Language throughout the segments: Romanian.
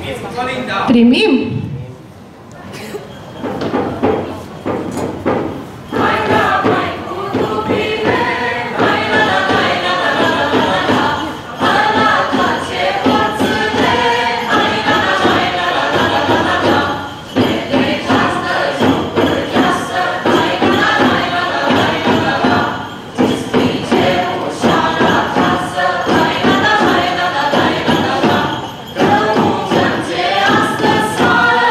Primim? Astăzi soară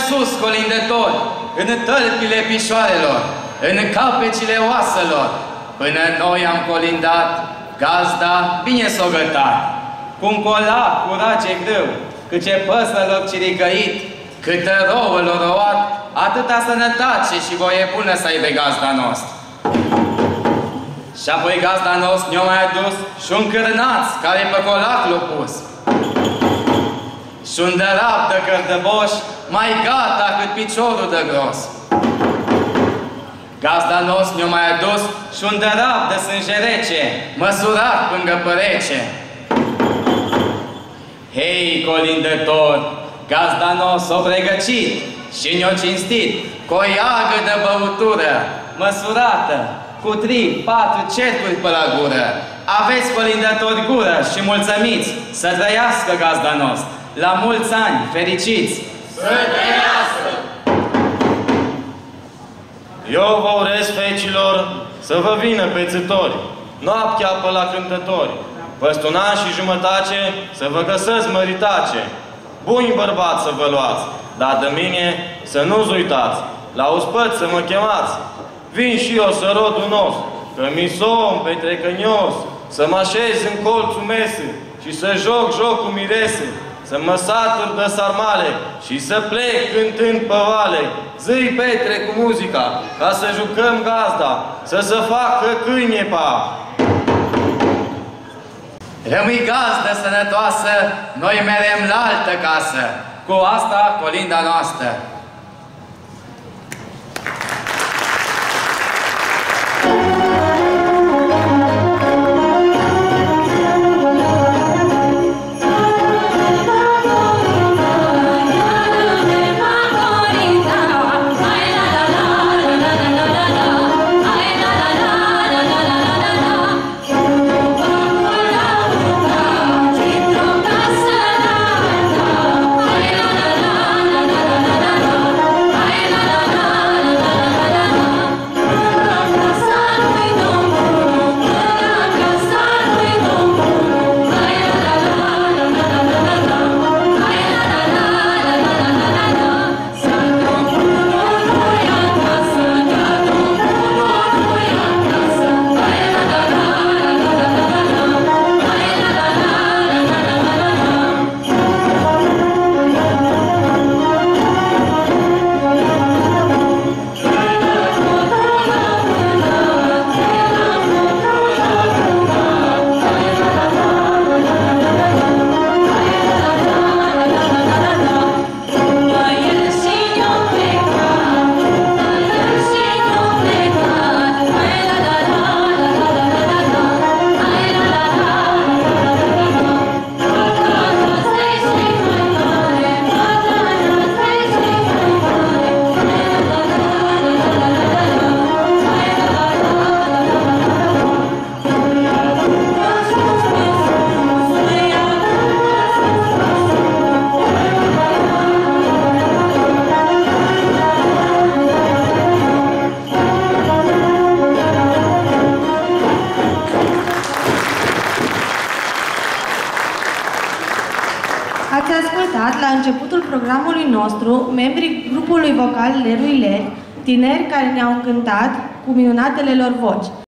sus, colindători, în tălpile pișoarelor, în capecile oaselor, până noi am colindat, gazda bine s-o gătat. Cum colac cu race greu, cât ce păsărilor ciricăit, câtă rouălor roat, atâta sănătate și voie bună să aibă gazda noastră. Și apoi gazda noastră ne-a mai adus și un cârnaț care pe colac l-a pus. Și un dărap de cărdăboș mai gata cât piciorul de gros. Gazda noastră ne-a mai adus și un dărap de sânge rece, măsurat până părece. Hei, colindător, gazda noastră s-a pregăcit și ne-a cinstit cu o iagă de băutură, măsurată, cu 3-4 cercuri pe la gură. Aveți, colindători, gură și mulțămiți, să trăiască gazda noastră, la mulți ani, fericiți! Să trăiască! Eu vă urez, fecilor, să vă vină pețători, noaptea pe la cântători, peste un an și jumătate să vă găsesc măritace. Buni bărbați să vă luați, dar de mine să nu-ți uitați, la ospăți să mă chemați. Vin și eu să rodul nostru, că mi somn petrecănios, să mă așez în colțul mese și să joc jocul mirese, să mă satur de sarmale și să plec cântând pe vale. Zi, Petre, cu muzica, ca să jucăm gazda, să se facă câinepa. Rămâi gazdă sănătoasă, noi merem la altă casă. Cu asta, colinda noastră. Ați ascultat la începutul programului nostru membrii grupului vocal Lerui Leri, tineri care ne-au încântat cu minunatele lor voci.